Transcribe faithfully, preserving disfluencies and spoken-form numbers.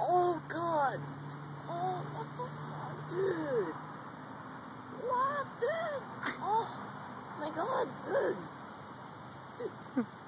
Oh god! Oh, what the fuck, dude? What, dude? Oh my god, dude! Dude.